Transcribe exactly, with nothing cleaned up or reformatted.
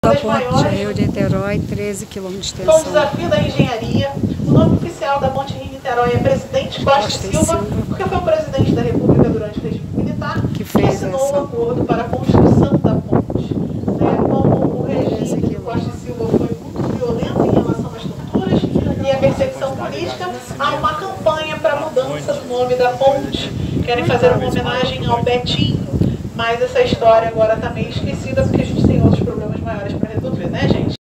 da Ponte Rio-Niterói, treze quilômetros de extensão. Com o desafio da engenharia, o nome oficial da Ponte Rio-Niterói é Presidente Costa, Costa Silva, Silva, porque foi o presidente da República durante o regime militar que, fez que assinou essa... o acordo para a construção da ponte. Né? Como o regime do Costa Silva foi muito violento em relação às torturas e à perseguição política, há uma campanha para a mudança do nome da ponte. Querem fazer uma homenagem ao Betinho, mas essa história agora está meio esquecida porque